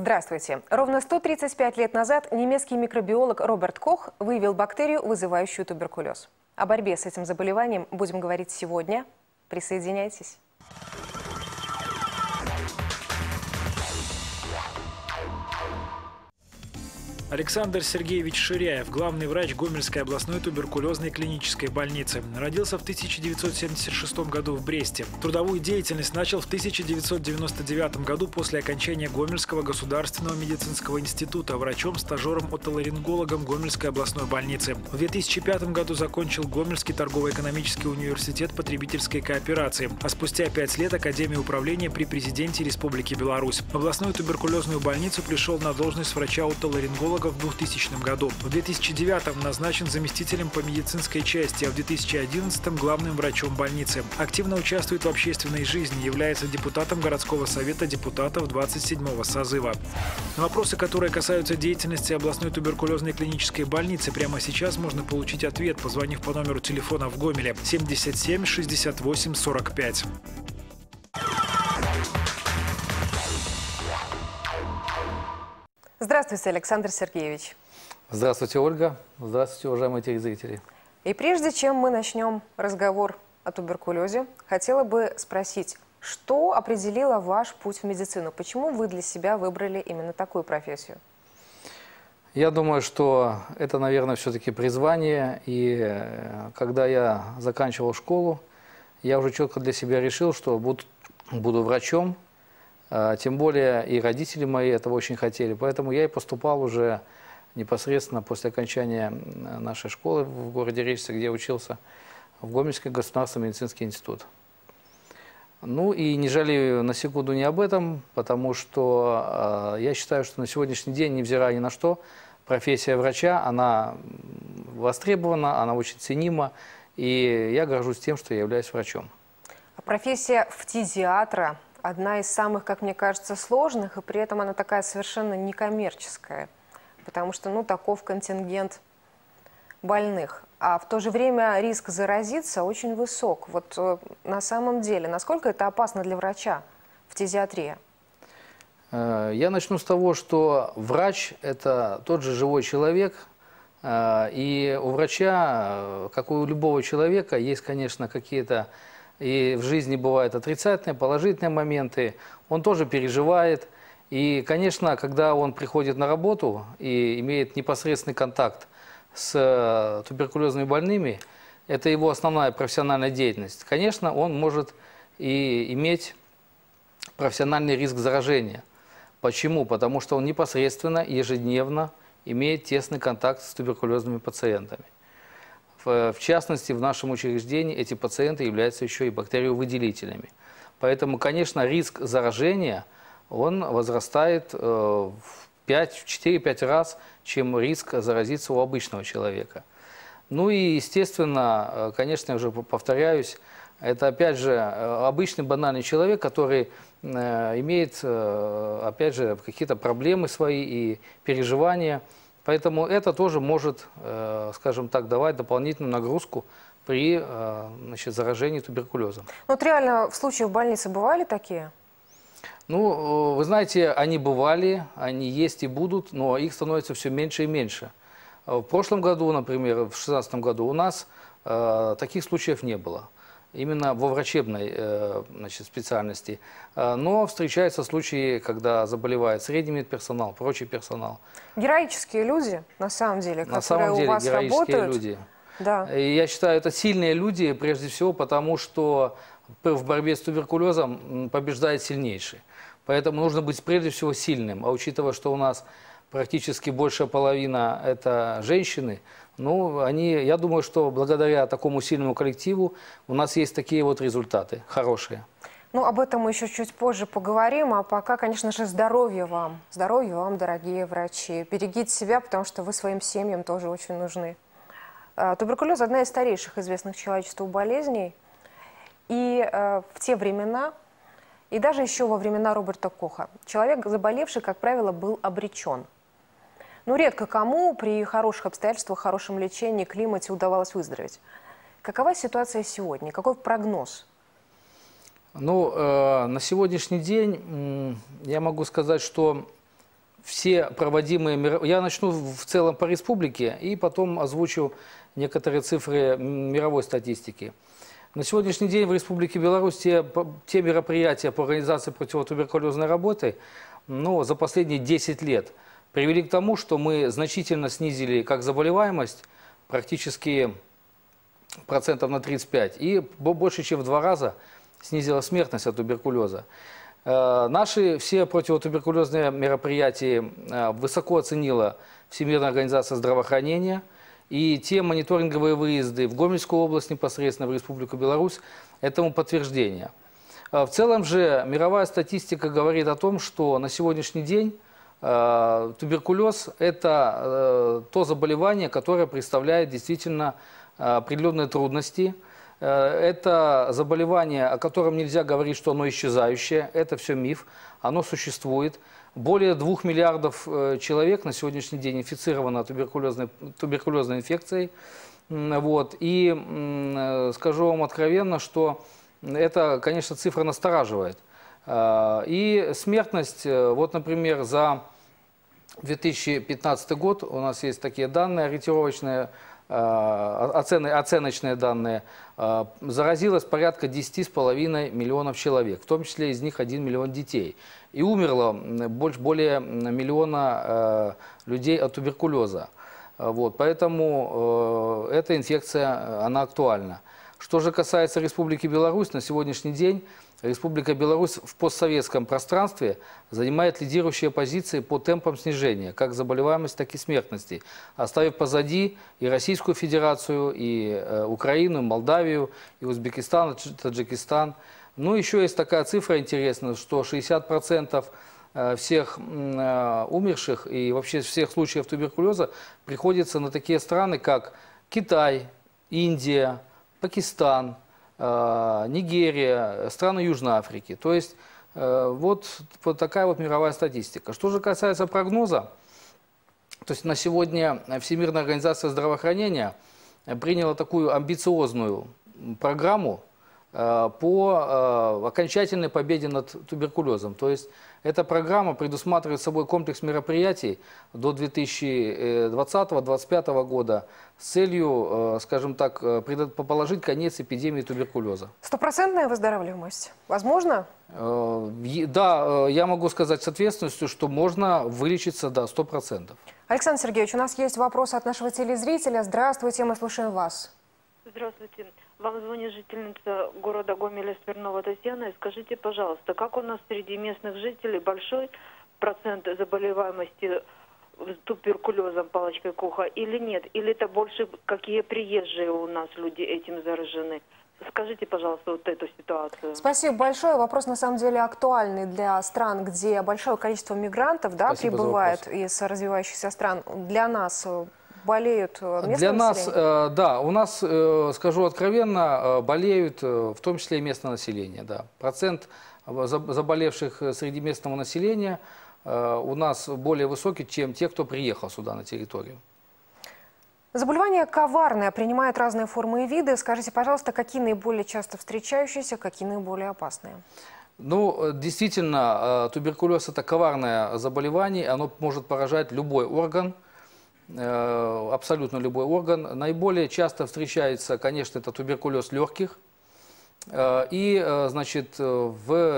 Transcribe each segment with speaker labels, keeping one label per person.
Speaker 1: Здравствуйте. Ровно 135 лет назад немецкий микробиолог Роберт Кох выявил бактерию, вызывающую туберкулез. О борьбе с этим заболеванием будем говорить сегодня. Присоединяйтесь.
Speaker 2: Александр Сергеевич Ширяев, главный врач Гомельской областной туберкулезной клинической больницы. Родился в 1976 году в Бресте. Трудовую деятельность начал в 1999 году после окончания Гомельского государственного медицинского института врачом-стажером-отоларингологом Гомельской областной больницы. В 2005 году закончил Гомельский торгово-экономический университет потребительской кооперации, а спустя 5 лет Академию управления при президенте Республики Беларусь. В областную туберкулезную больницу пришел на должность врача-отоларинголога в 2000 году. В 2009 назначен заместителем по медицинской части, а в 2011 главным врачом больницы. Активно участвует в общественной жизни, является депутатом городского совета депутатов 27-го созыва. На вопросы, которые касаются деятельности областной туберкулезной клинической больницы, прямо сейчас можно получить ответ, позвонив по номеру телефона в Гомеле 77 68 45.
Speaker 1: Здравствуйте, Александр Сергеевич.
Speaker 3: Здравствуйте, Ольга. Здравствуйте, уважаемые телезрители.
Speaker 1: И прежде чем мы начнем разговор о туберкулезе, хотела бы спросить, что определило ваш путь в медицину? Почему вы для себя выбрали именно такую профессию?
Speaker 3: Я думаю, что это, наверное, все-таки призвание. И когда я заканчивал школу, я уже четко для себя решил, что буду врачом. Тем более и родители мои этого очень хотели. Поэтому я и поступал уже непосредственно после окончания нашей школы в городе Речце, где я учился, в Гомельский государственный медицинский институт. Ну и не жалею на секунду не об этом, потому что я считаю, что на сегодняшний день, невзирая ни на что, профессия врача, она востребована, она очень ценима, и я горжусь тем, что я являюсь врачом.
Speaker 1: А профессия фтизиатра одна из самых, как мне кажется, сложных, и при этом она такая совершенно некоммерческая, потому что, таков контингент больных. А в то же время риск заразиться очень высок. Вот на самом деле, насколько это опасно для врача, фтизиатрия?
Speaker 3: Я начну с того, что врач – это тот же живой человек, и у врача, как и у любого человека, есть, конечно, какие-то и в жизни бывают отрицательные, положительные моменты, он тоже переживает. И, конечно, когда он приходит на работу и имеет непосредственный контакт с туберкулезными больными, это его основная профессиональная деятельность. Конечно, он может и иметь профессиональный риск заражения. Почему? Потому что он непосредственно, ежедневно имеет тесный контакт с туберкулезными пациентами. В частности, в нашем учреждении эти пациенты являются еще и бактериовыделителями. Поэтому, конечно, риск заражения, он возрастает в 4-5 раз, чем риск заразиться у обычного человека. Ну и, естественно, конечно, я уже повторяюсь, это, опять же, обычный банальный человек, который имеет, опять же, какие-то проблемы свои и переживания. Поэтому это тоже может, скажем так, давать дополнительную нагрузку при заражении туберкулезом.
Speaker 1: Вот реально в случае в больнице бывали такие?
Speaker 3: Ну, вы знаете, они бывали, они есть и будут, но их становится все меньше и меньше. В прошлом году, например, в 2016 году у нас таких случаев не было. Именно во врачебной специальности. Но встречаются случаи, когда заболевает средний медперсонал, прочий персонал.
Speaker 1: Героические люди, на самом деле,
Speaker 3: на самом деле,
Speaker 1: у вас работают.
Speaker 3: Люди.
Speaker 1: Да.
Speaker 3: И я считаю, это сильные люди, прежде всего, потому что в борьбе с туберкулезом побеждает сильнейший. Поэтому нужно быть прежде всего сильным. А учитывая, что у нас практически большая половина – это женщины, я думаю, что благодаря такому сильному коллективу у нас есть такие вот результаты хорошие.
Speaker 1: Об этом мы еще чуть позже поговорим, а пока, конечно же, здоровья вам, дорогие врачи. Берегите себя, потому что вы своим семьям тоже очень нужны. Туберкулез – одна из старейших известных человечеству болезней. И в те времена, и даже еще во времена Роберта Коха, человек, заболевший, как правило, был обречен. Редко кому при хороших обстоятельствах, хорошем лечении, климате удавалось выздороветь. Какова ситуация сегодня? Какой прогноз?
Speaker 3: На сегодняшний день я могу сказать, что все проводимые... Я начну в целом по республике и потом озвучу некоторые цифры мировой статистики. На сегодняшний день в Республике Беларусь те мероприятия по организации противотуберкулезной работы за последние 10 лет привели к тому, что мы значительно снизили как заболеваемость, практически процентов на 35, и больше чем в 2 раза снизила смертность от туберкулеза. Наши все противотуберкулезные мероприятия высоко оценила Всемирная организация здравоохранения. И те мониторинговые выезды в Гомельскую область, непосредственно в Республику Беларусь, этому подтверждение. В целом же мировая статистика говорит о том, что на сегодняшний день туберкулез – это то заболевание, которое представляет действительно определенные трудности. Это заболевание, о котором нельзя говорить, что оно исчезающее. Это все миф, оно существует. Более 2 миллиардов человек на сегодняшний день инфицировано туберкулезной инфекцией. И скажу вам откровенно, что это, конечно, цифра настораживает. И смертность, вот, например, за 2015 год у нас есть такие данные ориентировочные, оценочные данные, заразилось порядка 10,5 миллионов человек, в том числе из них 1 миллион детей. И умерло более миллиона людей от туберкулеза. Поэтому эта инфекция, она актуальна. Что же касается Республики Беларусь, на сегодняшний день Республика Беларусь в постсоветском пространстве занимает лидирующие позиции по темпам снижения как заболеваемости, так и смертности, оставив позади и Российскую Федерацию, и Украину, и Молдавию, и Узбекистан, и Таджикистан. Еще есть такая цифра интересная, что 60% всех умерших и вообще всех случаев туберкулеза приходится на такие страны, как Китай, Индия, Пакистан, Нигерия, страны Южной Африки. То есть вот такая вот мировая статистика. Что же касается прогноза, то есть на сегодня Всемирная организация здравоохранения приняла такую амбициозную программу по окончательной победе над туберкулезом. То есть эта программа предусматривает собой комплекс мероприятий до 2020-2025 года с целью, скажем так, положить конец эпидемии туберкулеза.
Speaker 1: 100% выздоравливаемость? Возможно?
Speaker 3: Да, я могу сказать с ответственностью, что можно вылечиться до 100%.
Speaker 1: Александр Сергеевич, у нас есть вопрос от нашего телезрителя. Здравствуйте, мы слушаем вас.
Speaker 4: Здравствуйте. Вам звонит жительница города Гомеля Смирнова Татьяна. И скажите, пожалуйста, как у нас среди местных жителей большой процент заболеваемости туберкулезом, палочкой Коха, или нет? Или это больше какие приезжие у нас люди этим заражены? Скажите, пожалуйста, вот эту ситуацию.
Speaker 1: Спасибо большое. Вопрос на самом деле актуальный для стран, где большое количество мигрантов прибывает из развивающихся стран. Для нас болеют местные
Speaker 3: Для нас,
Speaker 1: население?
Speaker 3: да, у нас, скажу откровенно, болеют в том числе и местное население. Да. Процент заболевших среди местного населения у нас более высокий, чем те, кто приехал сюда на территорию.
Speaker 1: Заболевание коварное, принимает разные формы и виды. Скажите, пожалуйста, какие наиболее часто встречающиеся, какие наиболее опасные?
Speaker 3: Действительно, туберкулез – это коварное заболевание, оно может поражать любой орган. Абсолютно любой орган. Наиболее часто встречается, конечно, это туберкулез легких. И, значит, в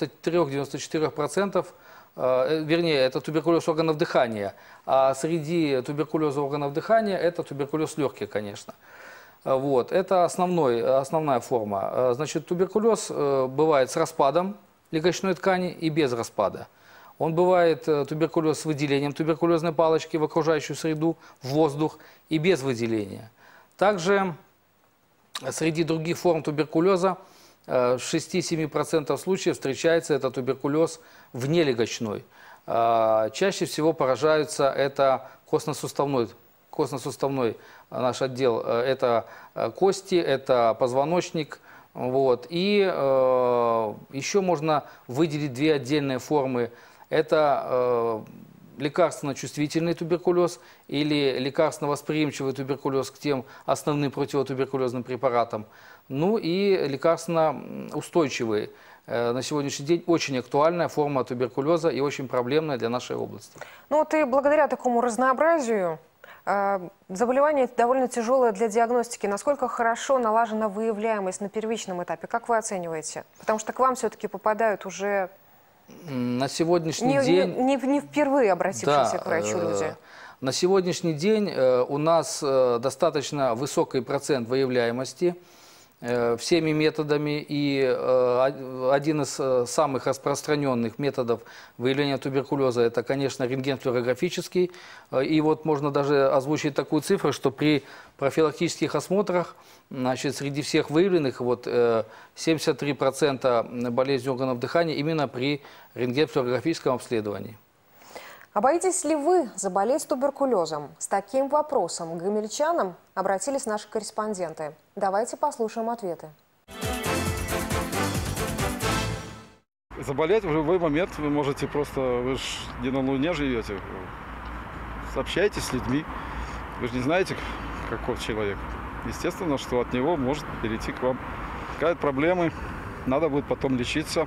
Speaker 3: 93-94%, вернее, это туберкулез органов дыхания. А среди туберкулеза органов дыхания это туберкулез легких, конечно. Это основная форма. Значит, туберкулез бывает с распадом легочной ткани и без распада. Он бывает туберкулез с выделением туберкулезной палочки в окружающую среду, в воздух и без выделения. Также среди других форм туберкулеза в 6-7% случаев встречается это туберкулез внелегочной. Чаще всего поражаются это костно-суставной наш отдел, это кости, это позвоночник. И еще можно выделить 2 отдельные формы. Это лекарственно-чувствительный туберкулез или лекарственно-восприимчивый туберкулез к тем основным противотуберкулезным препаратам. И лекарственно-устойчивый на сегодняшний день очень актуальная форма туберкулеза и очень проблемная для нашей области.
Speaker 1: Ну вот и благодаря такому разнообразию заболевание довольно тяжелое для диагностики. Насколько хорошо налажена выявляемость на первичном этапе? Как вы оцениваете? Потому что к вам все-таки попадают уже
Speaker 3: на сегодняшний день...
Speaker 1: Не впервые обратившиеся к врачу люди.
Speaker 3: На сегодняшний день у нас достаточно высокий процент выявляемости всеми методами, и один из самых распространенных методов выявления туберкулеза – это, конечно, рентген-флюорографический. И вот можно даже озвучить такую цифру, что при профилактических осмотрах, значит, среди всех выявленных 73% болезней органов дыхания именно при рентген-флюорографическом обследовании.
Speaker 1: А боитесь ли вы заболеть туберкулезом? С таким вопросом к гомельчанам обратились наши корреспонденты. Давайте послушаем ответы.
Speaker 5: Заболеть в любой момент вы можете просто, вы же не на Луне живете, общайтесь с людьми, вы же не знаете, каков человек. Естественно, что от него может перейти к вам. Какая-то проблемы, надо будет потом лечиться.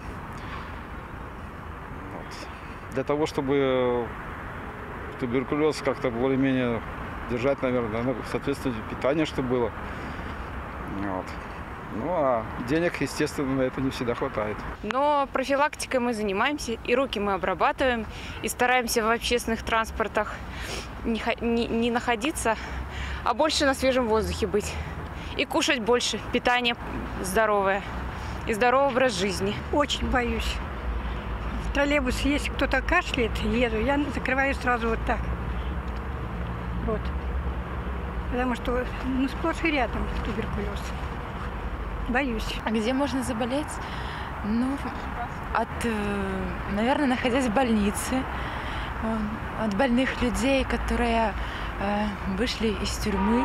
Speaker 5: Для того, чтобы туберкулез как-то более-менее держать, наверное, соответственно, питание, чтобы было. Вот. Ну, а денег, естественно, на это не всегда хватает.
Speaker 6: Но профилактикой мы занимаемся, и руки мы обрабатываем, и стараемся в общественных транспортах не находиться, а больше на свежем воздухе быть. И кушать больше, питание здоровое, и здоровый образ жизни.
Speaker 7: Очень боюсь. В троллейбус, если кто-то кашляет, еду, я закрываю сразу вот так. Вот. Потому что сплошь и рядом туберкулез. Боюсь.
Speaker 8: А где можно заболеть? Ну, наверное, находясь в больнице, от больных людей, которые вышли из тюрьмы.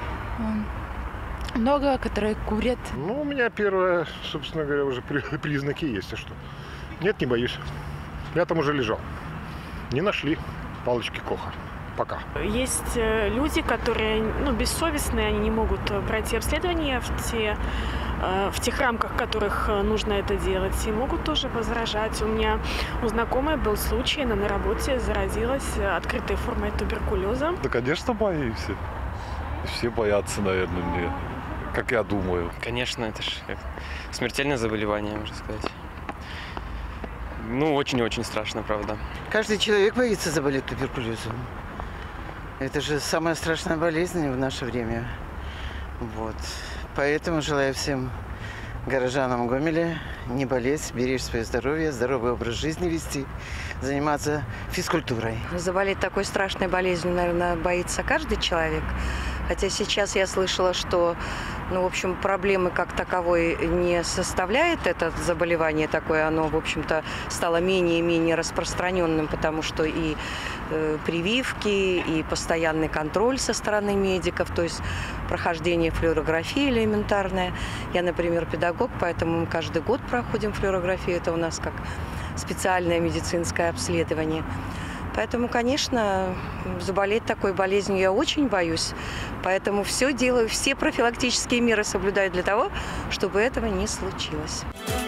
Speaker 8: Много, которые курят.
Speaker 9: Ну, у меня первое, собственно говоря, уже признаки есть. А что? Нет, не боюсь. Я там уже лежал. Не нашли палочки Коха. Пока.
Speaker 10: Есть люди, которые бессовестные, они не могут пройти обследование в тех рамках, в которых нужно это делать, и могут тоже возражать. У меня у знакомой был случай, она на работе заразилась открытой формой туберкулеза.
Speaker 11: Да, конечно, боюсь. Все боятся, наверное, мне, как я думаю.
Speaker 12: Конечно, это же смертельное заболевание, можно сказать. Ну, очень-очень страшно, правда.
Speaker 13: Каждый человек боится заболеть туберкулезом. Это же самая страшная болезнь в наше время. Вот. Поэтому желаю всем горожанам Гомеля не болеть, беречь свое здоровье, здоровый образ жизни вести, заниматься физкультурой.
Speaker 14: Заболеть такой страшной болезнью, наверное, боится каждый человек. Хотя сейчас я слышала, что, в общем, проблемы как таковой не составляет это заболевание такое. Оно, в общем-то, стало менее и менее распространенным, потому что и прививки, и постоянный контроль со стороны медиков, то есть прохождение флюорографии элементарная. Я, например, педагог, поэтому мы каждый год проходим флюорографию. Это у нас как специальное медицинское обследование. Поэтому, конечно, заболеть такой болезнью я очень боюсь. Поэтому все делаю, все профилактические меры соблюдаю для того, чтобы этого не случилось.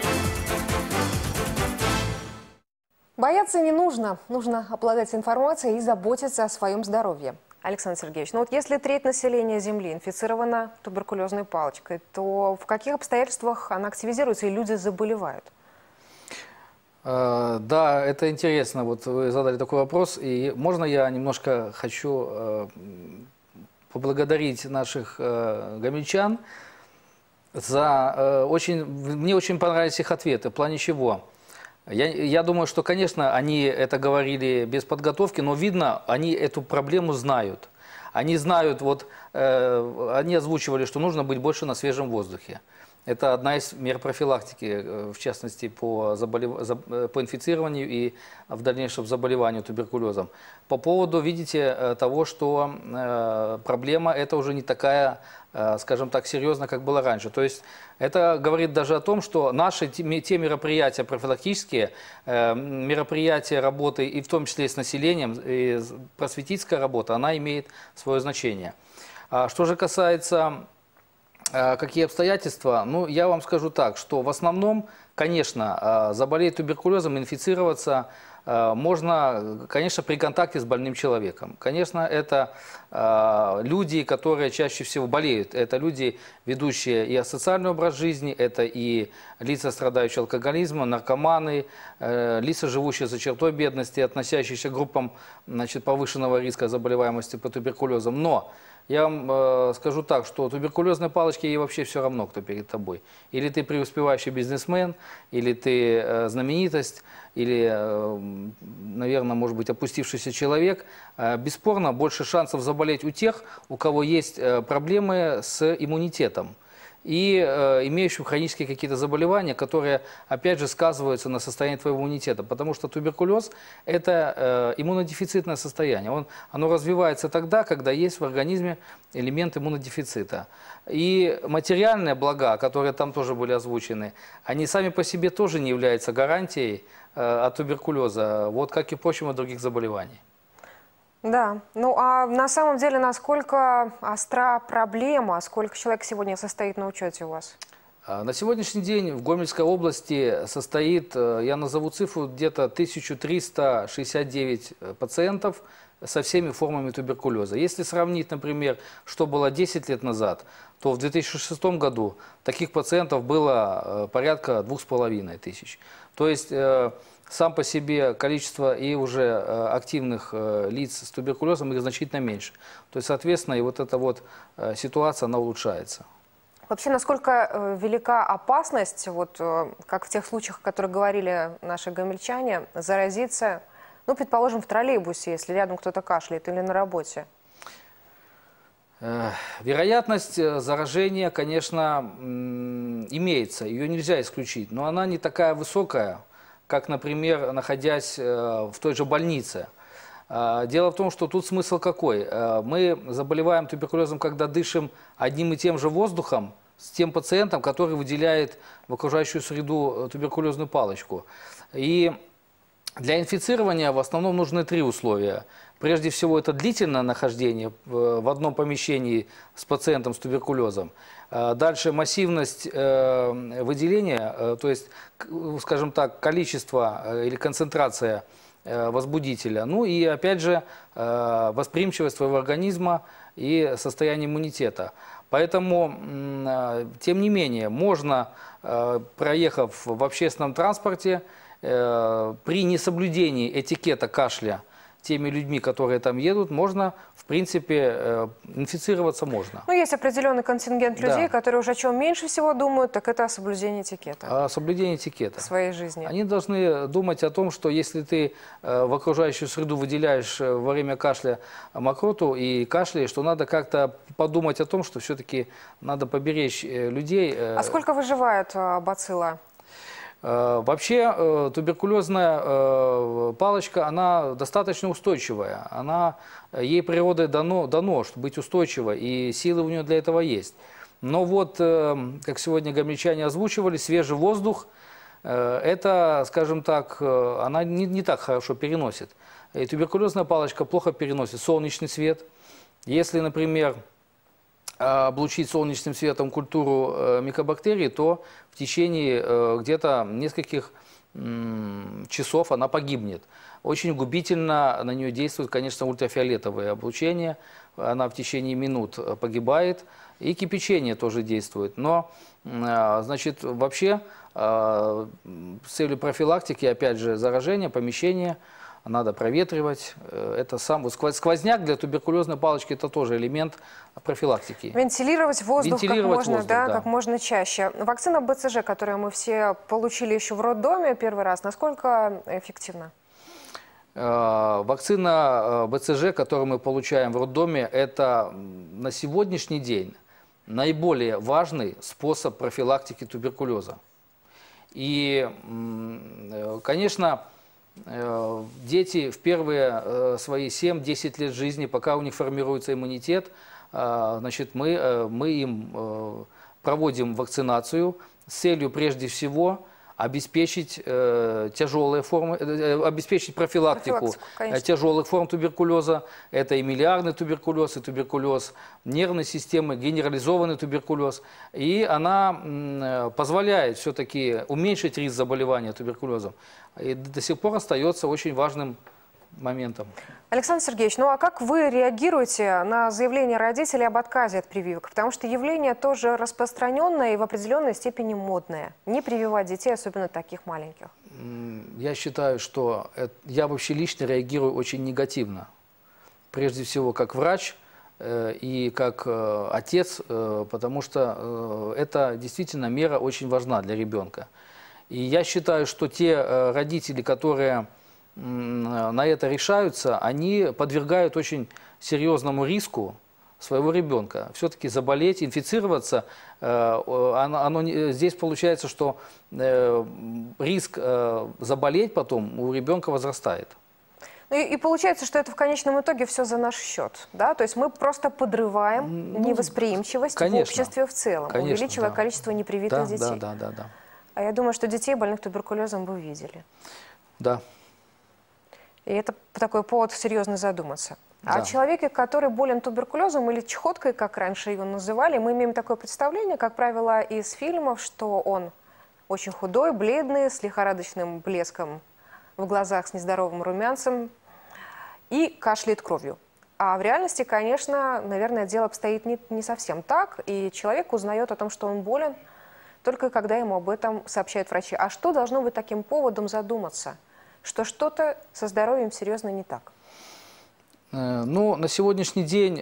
Speaker 1: Бояться не нужно. Нужно обладать информацией и заботиться о своем здоровье. Александр Сергеевич, если треть населения Земли инфицирована туберкулезной палочкой, то в каких обстоятельствах она активизируется и люди заболевают?
Speaker 3: Да, это интересно. Вот вы задали такой вопрос. И можно я немножко хочу поблагодарить наших гомельчан за мне очень понравились их ответы. В плане чего? Я думаю, что, конечно, они это говорили без подготовки, но видно, они эту проблему знают. Они знают, они озвучивали, что нужно быть больше на свежем воздухе. Это одна из мер профилактики, в частности, по инфицированию и в дальнейшем заболеванию туберкулезом. По поводу, видите, того, что проблема это уже не такая, скажем так, серьезная, как было раньше. То есть это говорит даже о том, что наши те мероприятия профилактические, мероприятия работы, и в том числе и с населением, и просветительская работа, она имеет свое значение. Что же касается какие обстоятельства? Ну, я вам скажу так, что в основном, конечно, заболеть туберкулезом, инфицироваться можно, конечно, при контакте с больным человеком. Конечно, это люди, которые чаще всего болеют. Это люди, ведущие и асоциальный образ жизни, это и лица, страдающие алкоголизмом, наркоманы, лица, живущие за чертой бедности, относящиеся к группам, значит, повышенного риска заболеваемости по туберкулезам. Но я вам скажу так, что туберкулезной палочке ей вообще все равно, кто перед тобой. Или ты преуспевающий бизнесмен, или ты знаменитость, или, наверное, может быть, опустившийся человек. Бесспорно, больше шансов заболеть у тех, у кого есть проблемы с иммунитетом и имеющим хронические какие-то заболевания, которые, опять же, сказываются на состоянии твоего иммунитета. Потому что туберкулез – это иммунодефицитное состояние. Оно развивается тогда, когда есть в организме элемент иммунодефицита. И материальные блага, которые там тоже были озвучены, они сами по себе тоже не являются гарантией от туберкулеза, вот как и, впрочем, от других заболеваний.
Speaker 1: Да, ну а на самом деле, насколько остра проблема, сколько человек сегодня состоит на учете у вас?
Speaker 3: На сегодняшний день в Гомельской области состоит, я назову цифру, где-то 1369 пациентов со всеми формами туберкулеза. Если сравнить, например, что было 10 лет назад, то в 2006 году таких пациентов было порядка 2500. То есть сам по себе количество и уже активных лиц с туберкулезом их значительно меньше. То есть, соответственно, и вот эта вот ситуация, она улучшается.
Speaker 1: Вообще, насколько велика опасность, вот как в тех случаях, о которых говорили наши гомельчане, заразиться, ну, предположим, в троллейбусе, если рядом кто-то кашляет, или на работе?
Speaker 3: Вероятность заражения, конечно, имеется, ее нельзя исключить, но она не такая высокая, как, например, находясь в той же больнице. Дело в том, что тут смысл какой? Мы заболеваем туберкулезом, когда дышим одним и тем же воздухом с тем пациентом, который выделяет в окружающую среду туберкулезную палочку. И для инфицирования в основном нужны 3 условия. Прежде всего, это длительное нахождение в одном помещении с пациентом с туберкулезом. Дальше массивность выделения, то есть, скажем так, количество или концентрация возбудителя. Ну и, опять же, восприимчивость своего организма и состояние иммунитета. Поэтому, тем не менее, можно, проехав в общественном транспорте, при несоблюдении этикета кашля теми людьми, которые там едут, можно, в принципе, инфицироваться можно.
Speaker 1: Ну, есть определенный контингент людей,
Speaker 3: да,
Speaker 1: которые уже о чем меньше всего думают, так это о соблюдении этикета.
Speaker 3: О соблюдении этикета.
Speaker 1: В своей жизни.
Speaker 3: Они должны думать о том, что если ты в окружающую среду выделяешь во время кашля мокроту и кашляешь, то надо как-то подумать о том, что все-таки надо поберечь людей.
Speaker 1: А сколько выживает бацилла?
Speaker 3: Вообще туберкулезная палочка, она достаточно устойчивая. Ей природой дано быть устойчивой, и силы у нее для этого есть. Но вот, как сегодня гомельчане озвучивали, свежий воздух, это, скажем так, она не так хорошо переносит. И туберкулезная палочка плохо переносит солнечный свет. Если, например, облучить солнечным светом культуру микобактерий, то в течение где-то нескольких часов она погибнет. Очень губительно на нее действует, конечно, ультрафиолетовое облучение. Она в течение минут погибает. И кипячение тоже действует. Но, значит, вообще с целью профилактики, опять же, заражения, помещения, надо проветривать. Это сквозняк для туберкулезной палочки – это тоже элемент профилактики.
Speaker 1: Вентилировать воздух
Speaker 3: да.
Speaker 1: как можно чаще. Вакцина БЦЖ, которую мы все получили еще в роддоме первый раз, насколько эффективна?
Speaker 3: Вакцина БЦЖ, которую мы получаем в роддоме, это на сегодняшний день наиболее важный способ профилактики туберкулеза. И, конечно, дети в первые свои 7-10 лет жизни, пока у них формируется иммунитет, значит, мы им проводим вакцинацию с целью прежде всего обеспечить тяжелые формы, обеспечить профилактику тяжелых форм туберкулеза. Это и миллиардный туберкулез, и туберкулез нервной системы, генерализованный туберкулез. И она позволяет все-таки уменьшить риск заболевания туберкулезом. И до сих пор остается очень важным моментом.
Speaker 1: Александр Сергеевич, ну а как вы реагируете на заявление родителей об отказе от прививок? Потому что явление тоже распространенное и в определенной степени модное. Не прививать детей, особенно таких маленьких.
Speaker 3: Я считаю, что я вообще лично реагирую очень негативно. Прежде всего, как врач и как отец, потому что это действительно мера очень важна для ребенка. И я считаю, что те родители, которые на это решаются, они подвергают очень серьезному риску своего ребенка. Все-таки заболеть, инфицироваться, здесь получается, что риск заболеть потом у ребенка возрастает.
Speaker 1: Ну и получается, что это в конечном итоге все за наш счет, да? То есть мы просто подрываем невосприимчивость в обществе в целом, увеличивая количество непривитых детей.
Speaker 3: Да.
Speaker 1: А я думаю, что детей, больных туберкулезом, вы видели.
Speaker 3: Да.
Speaker 1: И это такой повод серьезно задуматься.
Speaker 3: Да.
Speaker 1: О человеке, который болен туберкулезом или чехоткой, как раньше его называли, мы имеем такое представление, как правило, из фильмов, что он очень худой, бледный, с лихорадочным блеском в глазах, с нездоровым румянцем и кашляет кровью. А в реальности, конечно, наверное, дело обстоит не совсем так, и человек узнает о том, что он болен, только когда ему об этом сообщают врачи. А что должно быть таким поводом задуматься? Что что-то со здоровьем серьезно не так?
Speaker 3: Ну, на сегодняшний день,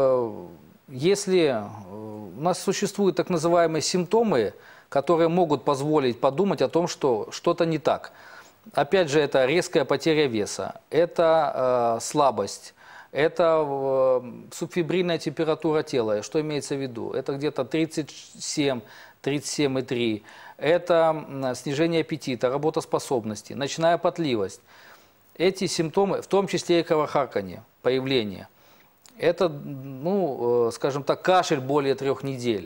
Speaker 3: если у нас существуют так называемые симптомы, которые могут позволить подумать о том, что что-то не так. Опять же, это резкая потеря веса, это слабость, это субфибрильная температура тела. Что имеется в виду? Это где-то 37, 37,3. Это снижение аппетита, работоспособности, ночная потливость. Эти симптомы, в том числе и кровохарканье, появление. Это, ну, скажем так, кашель более 3 недель.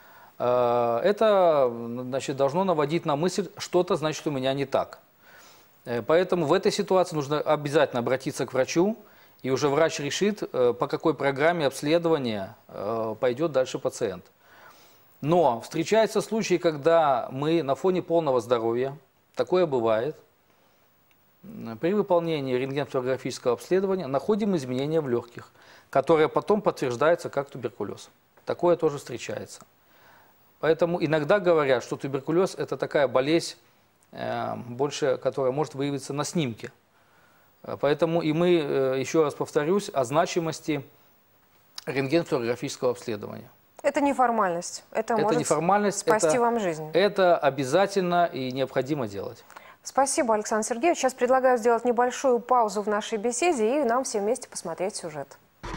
Speaker 3: Это, значит, должно наводить на мысль, что-то, значит, у меня не так. Поэтому в этой ситуации нужно обязательно обратиться к врачу, и уже врач решит, по какой программе обследования пойдет дальше пациент. Но встречаются случаи, когда мы на фоне полного здоровья, такое бывает, при выполнении рентгенофлюорографического обследования находим изменения в легких, которые потом подтверждаются как туберкулез. Такое тоже встречается. Поэтому иногда говорят, что туберкулез – это такая болезнь, больше, которая может выявиться на снимке. Поэтому и мы, еще раз повторюсь, о значимости рентгенофлюорографического обследования.
Speaker 1: Это не формальность. Это может
Speaker 3: не формальность,
Speaker 1: спасти вам жизнь.
Speaker 3: Это обязательно и необходимо делать.
Speaker 1: Спасибо, Александр Сергеевич. Сейчас предлагаю сделать небольшую паузу в нашей беседе и нам все вместе посмотреть сюжет.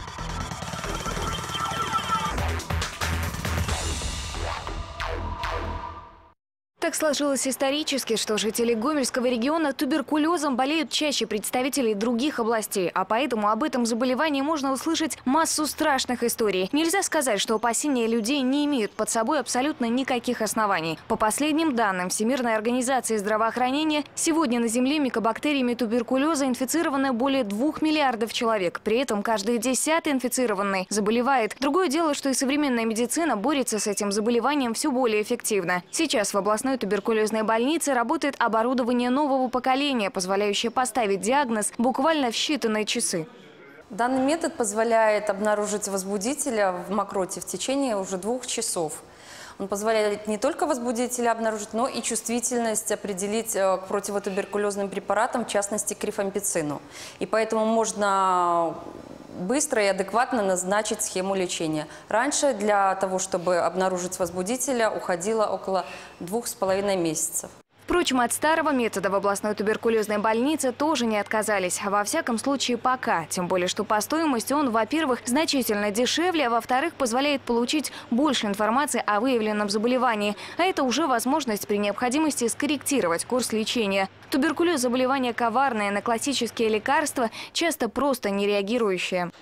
Speaker 15: Так сложилось исторически, что жители Гомельского региона туберкулезом болеют чаще представителей других областей, а поэтому об этом заболевании можно услышать массу страшных историй. Нельзя сказать, что опасения людей не имеют под собой абсолютно никаких оснований. По последним данным Всемирной организации здравоохранения, сегодня на Земле микобактериями туберкулеза инфицировано более 2 миллиардов человек. При этом каждый 10-й инфицированный заболевает. Другое дело, что и современная медицина борется с этим заболеванием все более эффективно. Сейчас в областной туберкулезной больнице работает оборудование нового поколения, позволяющее поставить диагноз буквально в считанные часы.
Speaker 16: Данный метод позволяет обнаружить возбудителя в мокроте в течение уже 2 часов. Он позволяет не только возбудителя обнаружить, но и чувствительность определить к противотуберкулезным препаратам, в частности к рифампицину. И поэтому можно быстро и адекватно назначить схему лечения. Раньше для того, чтобы обнаружить возбудителя, уходило около 2,5 месяцев.
Speaker 15: Впрочем, от старого метода в областной туберкулезной больнице тоже не отказались. Во всяком случае, пока. Тем более, что по стоимости он, во-первых, значительно дешевле, а во-вторых, позволяет получить больше информации о выявленном заболевании. А это уже возможность при необходимости скорректировать курс лечения. Туберкулез – заболевание коварное, на классические лекарства часто просто не реагирующее.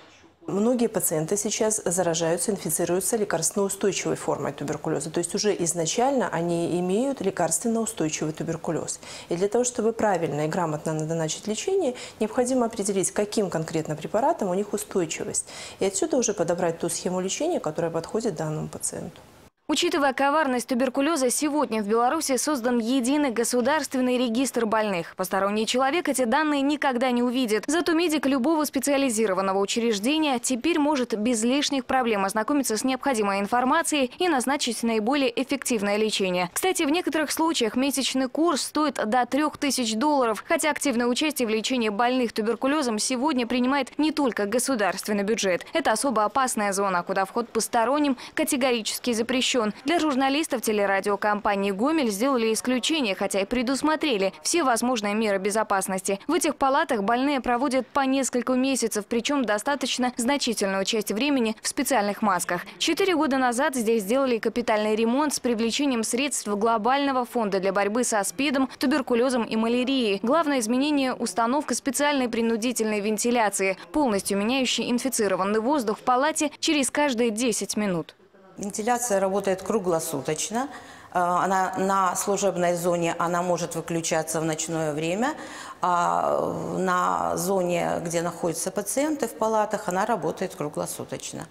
Speaker 17: Многие пациенты сейчас заражаются, инфицируются лекарственно-устойчивой формой туберкулеза. То есть уже изначально они имеют лекарственно-устойчивый туберкулез. И для того, чтобы правильно и грамотно начать лечение, необходимо определить, каким конкретно препаратом у них устойчивость. И отсюда уже подобрать ту схему лечения, которая подходит данному пациенту.
Speaker 15: Учитывая коварность туберкулеза, сегодня в Беларуси создан единый государственный регистр больных. Посторонний человек эти данные никогда не увидит. Зато медик любого специализированного учреждения теперь может без лишних проблем ознакомиться с необходимой информацией и назначить наиболее эффективное лечение. Кстати, в некоторых случаях месячный курс стоит до $3000, хотя активное участие в лечении больных туберкулезом сегодня принимает не только государственный бюджет. Это особо опасная зона, куда вход посторонним категорически запрещен. Для журналистов телерадиокомпании «Гомель» сделали исключение, хотя и предусмотрели все возможные меры безопасности. В этих палатах больные проводят по несколько месяцев, причем достаточно значительную часть времени в специальных масках. 4 года назад здесь сделали капитальный ремонт с привлечением средств глобального фонда для борьбы со СПИДом, туберкулезом и малярией. Главное изменение – установка специальной принудительной вентиляции, полностью меняющей инфицированный воздух в палате через каждые 10 минут.
Speaker 18: Вентиляция работает круглосуточно. Она на служебной зоне она может выключаться в ночное время, а на зоне, где находятся пациенты в палатах, она работает круглосуточно.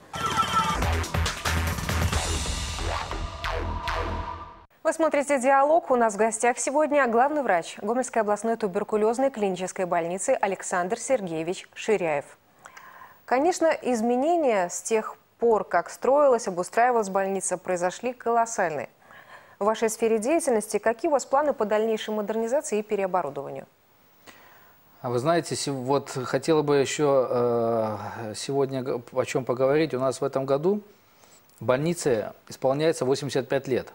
Speaker 1: Вы смотрите «Диалог». У нас в гостях сегодня главный врач Гомельской областной туберкулезной клинической больницы Александр Сергеевич Ширяев. Конечно, изменения с тех пор, как строилась, обустраивалась больница, произошли колоссальные. В вашей сфере деятельности какие у вас планы по дальнейшей модернизации и переоборудованию?
Speaker 3: Вы знаете, вот хотела бы еще сегодня о чем поговорить. У нас в этом году больнице исполняется 85 лет.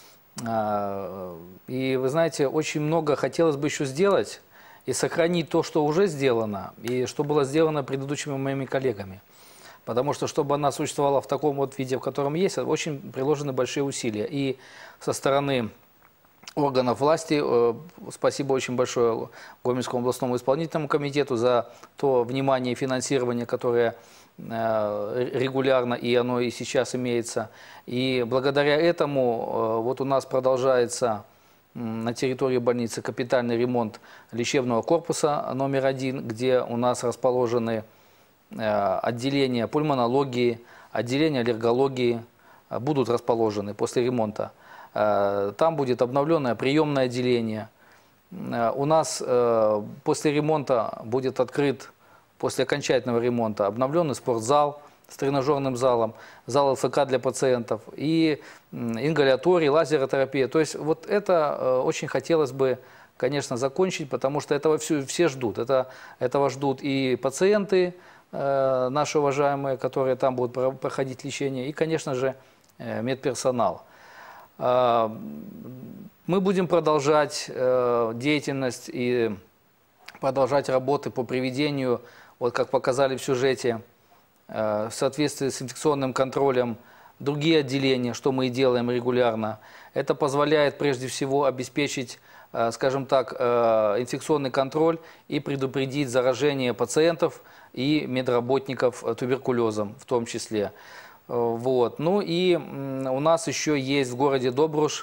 Speaker 3: И вы знаете, очень много хотелось бы еще сделать и сохранить то, что уже сделано, и что было сделано предыдущими моими коллегами. Потому что, чтобы она существовала в таком вот виде, в котором есть, очень приложены большие усилия. И со стороны органов власти, спасибо очень большое Гомельскому областному исполнительному комитету за то внимание и финансирование, которое регулярно, и оно и сейчас имеется. И благодаря этому вот у нас продолжается на территории больницы капитальный ремонт лечебного корпуса номер 1, где у нас расположены отделения пульмонологии, отделения аллергологии будут расположены после ремонта. Там будет обновленное приемное отделение. У нас после ремонта будет открыт, после окончательного ремонта, обновленный спортзал с тренажерным залом, зал ЛФК для пациентов и ингаляторий, лазеротерапия. То есть вот это очень хотелось бы, конечно, закончить, потому что этого все ждут. Этого ждут и пациенты, наши уважаемые, которые там будут проходить лечение, и, конечно же, медперсонал. Мы будем продолжать деятельность и продолжать работы по приведению, вот как показали в сюжете, в соответствии с инфекционным контролем, другие отделения, что мы и делаем регулярно. Это позволяет прежде всего обеспечить, скажем так, инфекционный контроль и предупредить заражение пациентов и медработников туберкулезом в том числе. Вот. Ну и у нас еще есть в городе Добруш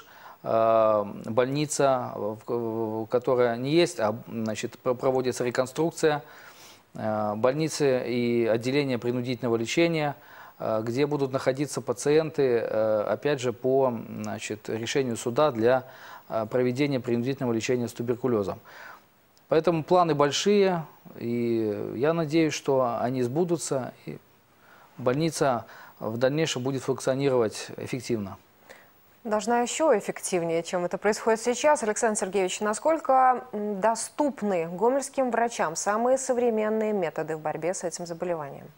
Speaker 3: больница, которая не есть, а значит, проводится реконструкция больницы и отделения принудительного лечения, где будут находиться пациенты, опять же, по решению суда для проведения принудительного лечения с туберкулезом. Поэтому планы большие, и я надеюсь, что они сбудутся, и больница в дальнейшем будет функционировать эффективно.
Speaker 1: Должна еще эффективнее, чем это происходит сейчас. Александр Сергеевич, насколько доступны гомельским врачам самые современные методы в борьбе с этим заболеванием?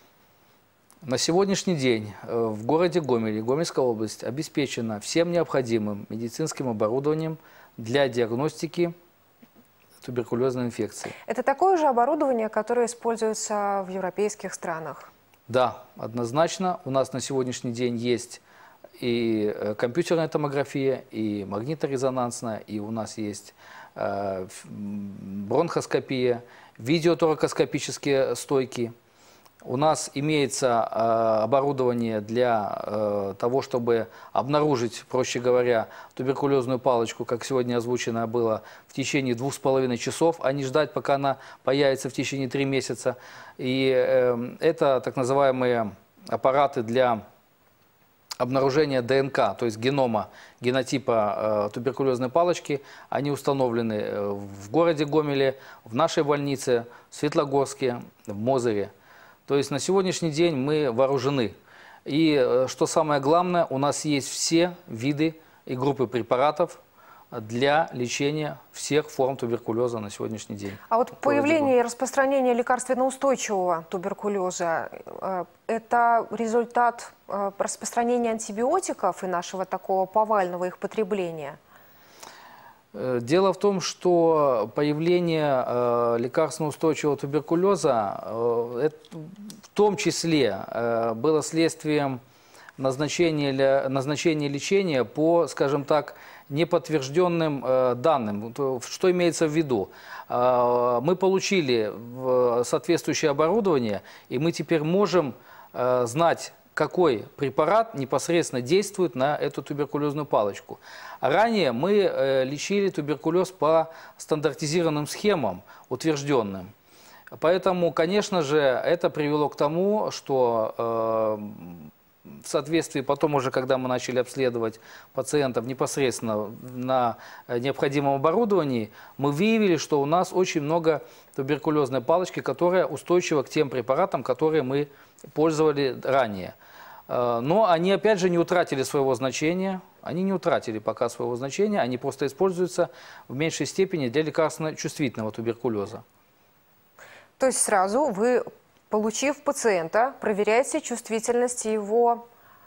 Speaker 3: На сегодняшний день в городе Гомеле, Гомельская область, обеспечена всем необходимым медицинским оборудованием для диагностики туберкулезной инфекции.
Speaker 1: Это такое же оборудование, которое используется в европейских странах?
Speaker 3: Да, однозначно. У нас на сегодняшний день есть и компьютерная томография, и магниторезонансная, и у нас есть бронхоскопия, видеоторакоскопические стойки. У нас имеется оборудование для того, чтобы обнаружить, проще говоря, туберкулезную палочку, как сегодня озвучено было, в течение 2,5 часов, а не ждать, пока она появится в течение 3 месяца. И это так называемые аппараты для обнаружения ДНК, то есть генотипа туберкулезной палочки. Они установлены в городе Гомеле, в нашей больнице, в Светлогорске, в Мозыре. То есть на сегодняшний день мы вооружены. И что самое главное, у нас есть все виды и группы препаратов для лечения всех форм туберкулеза на сегодняшний день.
Speaker 1: А вот появление и распространение лекарственно-устойчивого туберкулеза – это результат распространения антибиотиков и нашего такого повального их потребления?
Speaker 3: Дело в том, что появление лекарственно-устойчивого туберкулеза в том числе было следствием назначения лечения по, скажем так, неподтвержденным данным. Что имеется в виду? Мы получили соответствующее оборудование, и мы теперь можем знать, какой препарат непосредственно действует на эту туберкулезную палочку. Ранее мы лечили туберкулез по стандартизированным схемам, утвержденным. Поэтому, конечно же, это привело к тому, что в соответствии потом уже, когда мы начали обследовать пациентов непосредственно на необходимом оборудовании, мы выявили, что у нас очень много туберкулезной палочки, которая устойчива к тем препаратам, которые мы пользовали ранее. Но они, опять же, не утратили своего значения. Они не утратили пока своего значения, они просто используются в меньшей степени для лекарственно-чувствительного туберкулеза.
Speaker 1: То есть сразу вы, получив пациента, проверяете чувствительность его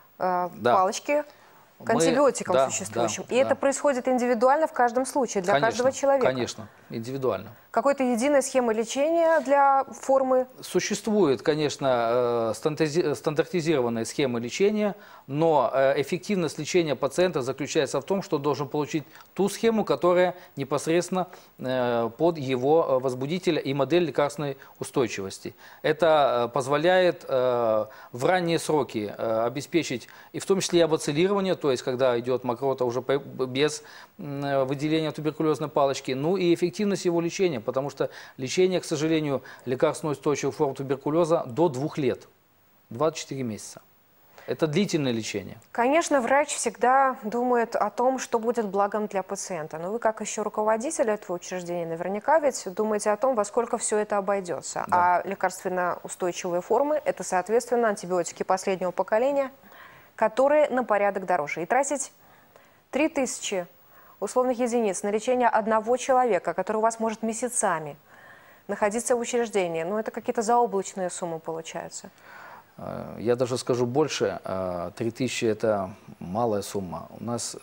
Speaker 1: палочки к антибиотикам существующим. И это происходит индивидуально в каждом случае, для каждого человека?
Speaker 3: Конечно, индивидуально.
Speaker 1: Какой-то единой схемы лечения для формы?
Speaker 3: Существует, конечно, стандартизированная схема лечения, но эффективность лечения пациента заключается в том, что он должен получить ту схему, которая непосредственно под его возбудителя и модель лекарственной устойчивости. Это позволяет в ранние сроки обеспечить, и в том числе и абацилирование, то есть когда идет мокрота уже без выделения туберкулезной палочки, ну и эффективность его лечения, потому что лечение, к сожалению, лекарственно-устойчивых форм туберкулеза до 2 лет, 24 месяца. Это длительное лечение.
Speaker 1: Конечно, врач всегда думает о том, что будет благом для пациента. Но вы, как еще руководитель этого учреждения, наверняка ведь думаете о том, во сколько все это обойдется. Да. А лекарственно-устойчивые формы – это, соответственно, антибиотики последнего поколения, которые на порядок дороже. И тратить 3000 условных единиц на лечение одного человека, который у вас может месяцами находиться в учреждении, ну это какие-то заоблачные суммы получаются.
Speaker 3: Я даже скажу больше, 3000 – это малая сумма. У нас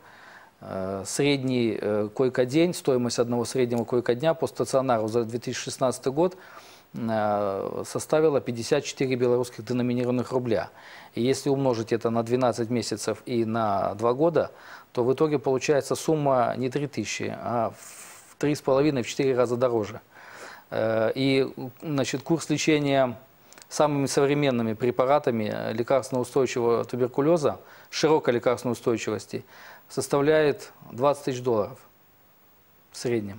Speaker 3: средний койко-день, стоимость одного среднего койко-дня по стационару за 2016 год составила 54 белорусских деноминированных рубля. И если умножить это на 12 месяцев и на 2 года, то в итоге получается сумма не 3000, а в 3,5–4 раза дороже. И, значит, курс лечения самыми современными препаратами лекарственно-устойчивого туберкулеза, широкой лекарственной устойчивости, составляет $20 000 в среднем.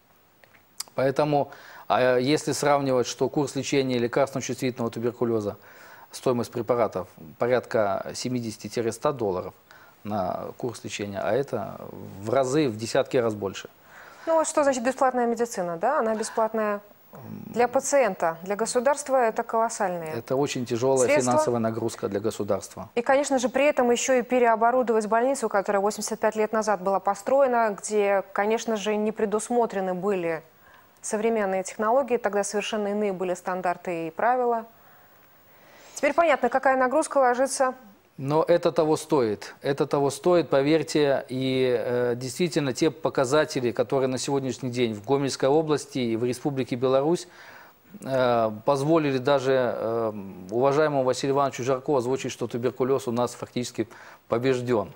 Speaker 3: Поэтому, если сравнивать, что курс лечения лекарственно-чувствительного туберкулеза, стоимость препаратов порядка $70–100 на курс лечения, а это в разы, в десятки раз больше.
Speaker 1: Ну вот что значит бесплатная медицина, да? Она бесплатная для пациента, для государства это колоссальные.
Speaker 3: Это очень тяжелая
Speaker 1: средства.
Speaker 3: Финансовая нагрузка для государства.
Speaker 1: И, конечно же, при этом еще и переоборудовать больницу, которая 85 лет назад была построена, где, конечно же, не предусмотрены были современные технологии, тогда совершенно иные были стандарты и правила. Теперь понятно, какая нагрузка ложится.
Speaker 3: Но это того стоит. Это того стоит, поверьте. И действительно, те показатели, которые на сегодняшний день в Гомельской области и в Республике Беларусь позволили даже уважаемому Василию Ивановичу Жаркову озвучить, что туберкулез у нас фактически побежден.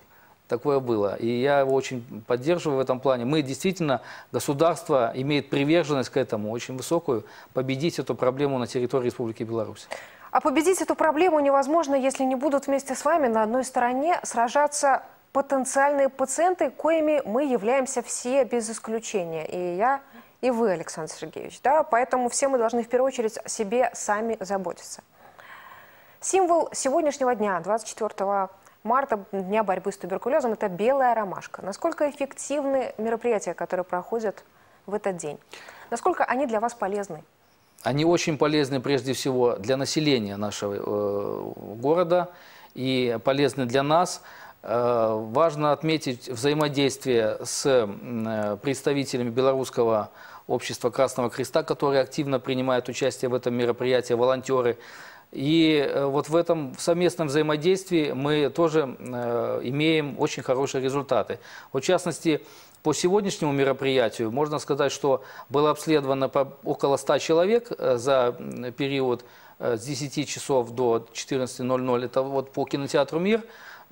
Speaker 3: такое было. И я его очень поддерживаю в этом плане. Мы действительно, государство имеет приверженность к этому, очень высокую, победить эту проблему на территории Республики Беларусь.
Speaker 1: А победить эту проблему невозможно, если не будут вместе с вами на одной стороне сражаться потенциальные пациенты, коими мы являемся все без исключения. И я, и вы, Александр Сергеевич. Да? Поэтому все мы должны в первую очередь о себе сами заботиться. Символ сегодняшнего дня, 24 марта, Дня борьбы с туберкулезом, это белая ромашка. Насколько эффективны мероприятия, которые проходят в этот день? Насколько они для вас полезны?
Speaker 3: Они очень полезны прежде всего для населения нашего города и полезны для нас. Важно отметить взаимодействие с представителями Белорусского общества Красного Креста, которые активно принимают участие в этом мероприятии, волонтеры. И вот в этом совместном взаимодействии мы тоже имеем очень хорошие результаты. В частности, по сегодняшнему мероприятию можно сказать, что было обследовано около 100 человек за период с 10 часов до 14:00. Это вот по кинотеатру «Мир».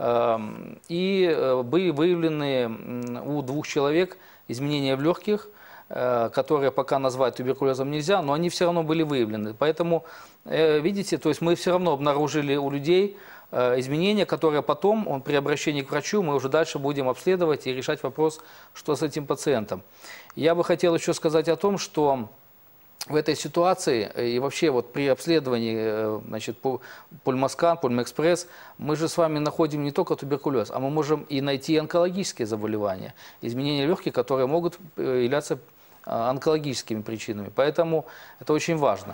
Speaker 3: И были выявлены у 2 человек изменения в легких, которые пока назвать туберкулезом нельзя, но они все равно были выявлены. Поэтому, видите, то есть мы все равно обнаружили у людей изменения, которые потом, при обращении к врачу, мы уже дальше будем обследовать и решать вопрос, что с этим пациентом. Я бы хотел еще сказать о том, что в этой ситуации и вообще вот при обследовании, значит, Пульмоскан, Пульмэкспресс, мы же с вами находим не только туберкулез, а мы можем и найти онкологические заболевания, изменения легких, которые могут являться онкологическими причинами. Поэтому это очень важно.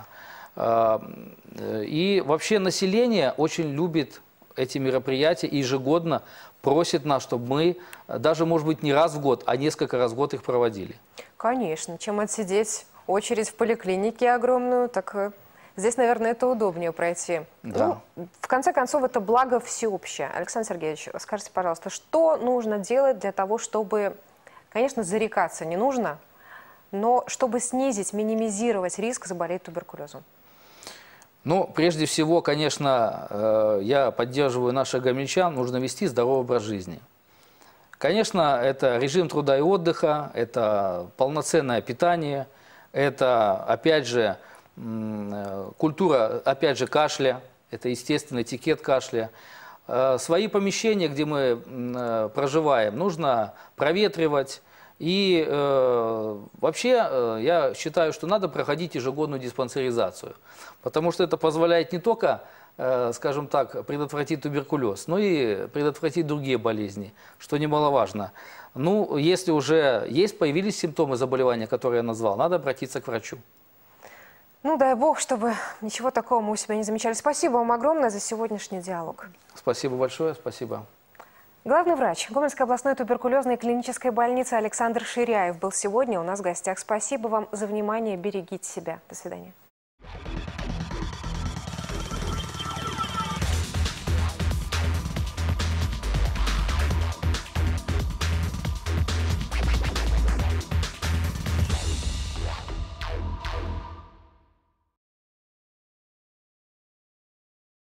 Speaker 3: И вообще население очень любит эти мероприятия и ежегодно просит нас, чтобы мы даже, может быть, не раз в год, а несколько раз в год их проводили.
Speaker 1: Конечно. Чем отсидеть очередь в поликлинике огромную, так здесь, наверное, это удобнее пройти.
Speaker 3: Да.
Speaker 1: Ну, в конце концов, это благо всеобщее. Александр Сергеевич, скажите, пожалуйста, что нужно делать для того, чтобы, конечно, зарекаться не нужно, но чтобы снизить, минимизировать риск заболеть туберкулезом?
Speaker 3: Ну, прежде всего, конечно, я поддерживаю наших гомельчан, нужно вести здоровый образ жизни. Конечно, это режим труда и отдыха, это полноценное питание, это, опять же, культура, опять же, кашля, это естественный этикет кашля. Свои помещения, где мы проживаем, нужно проветривать. И вообще я считаю, что надо проходить ежегодную диспансеризацию, потому что это позволяет не только, скажем так, предотвратить туберкулез, но и предотвратить другие болезни, что немаловажно. Ну, если уже появились симптомы заболевания, которые я назвал, надо обратиться к врачу.
Speaker 1: Ну, дай бог, чтобы ничего такого мы у себя не замечали. Спасибо вам огромное за сегодняшний диалог.
Speaker 3: Спасибо большое, спасибо.
Speaker 1: Главный врач Гомельской областной туберкулезной клинической больницы Александр Ширяев был сегодня у нас в гостях. Спасибо вам за внимание, берегите себя. До свидания.